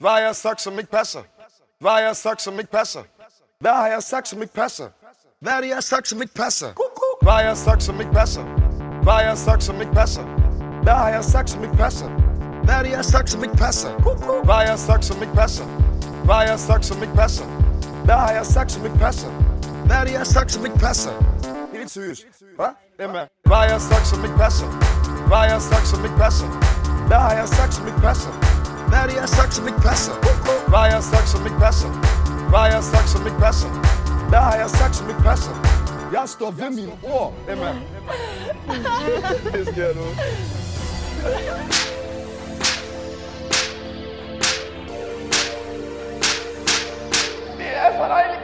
Hvad har jeg sagt, som ikke passer? Hvad har jeg sagt, som ikke passer? Hvad har jeg sagt, som ikke passer? Hvad er det, jeg har sagt, som ikke passer? Hvad har jeg sagt, som ikke passer? Hvad har jeg sagt, som ikke passer? Hvad har jeg sagt, som ikke passer? Hvad er det, jeg har sagt, som ikke passer? Hvad har jeg sagt, som ikke passer? Hvad har jeg sagt, som ikke passer? Hvad har jeg sagt, som ikke passer? Hvad er det, jeg har sagt, som ikke passer? Helt seriøst. Hvad? Hvem er? Hvad har jeg sagt, som ikke passer? Hvad har jeg sagt, som ikke passer? Hvad har jeg sagt, som ikke passer? Hvad er det, jeg har sagt, som ikke passer? Hvad har jeg sagt, som ikke passer? Hvad har jeg sagt, som ikke passer? Hvad har jeg sagt, som ikke passer? Jeg står ved mine ord, Emma. Det sker nu. Det er så dejligt.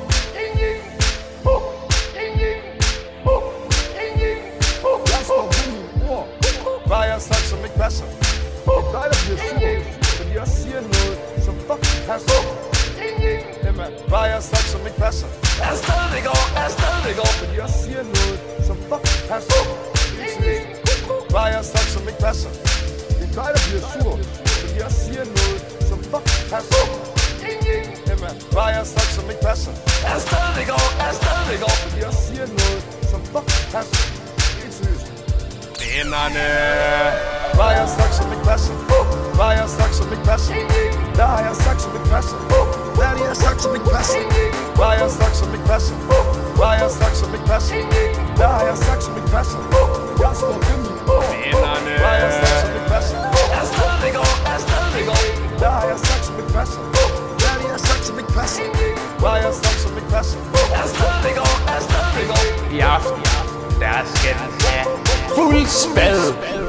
Jeg står ved mine ord. Hvad har jeg sagt, som ikke passer? Det er dig, der bliver sur, fordi jeg siger noget, som fucking passer. Emma, hvad har jeg sagt, som ikke passer? Jeg stadig går, fordi jeg siger noget, som fucking passer. Hvad har jeg sagt, som ikke passer? Det er dig, der bliver sur, fordi jeg siger noget, som fucking passer. Emma, hvad har jeg sagt, som ikke passer? Jeg stadig går, fordi jeg siger noget, som fucking passer. Helt seriøst. Vennerne. Hvad har jeg sagt, som ikke passer? Hvad har jeg sagt, som ikke passer? Hvad har jeg sagt, som ikke passer? Hvad er det, jeg har sagt, som ikke passer? Hvad har jeg sagt, som ikke passer? Hvad har jeg sagt, som ikke passer? Hvad har jeg sagt, som ikke passer? Jeg står ved mine ord. Vennerne. Hvad har jeg sagt, som ikke passer? Jeg stadig går. Hvad har jeg sagt, som ikke passer? Hvad er det, jeg har sagt, som ikke passer? Hvad har jeg sagt, som ikke passer? Jeg stadig går. I aften, der skal den have fuld spade.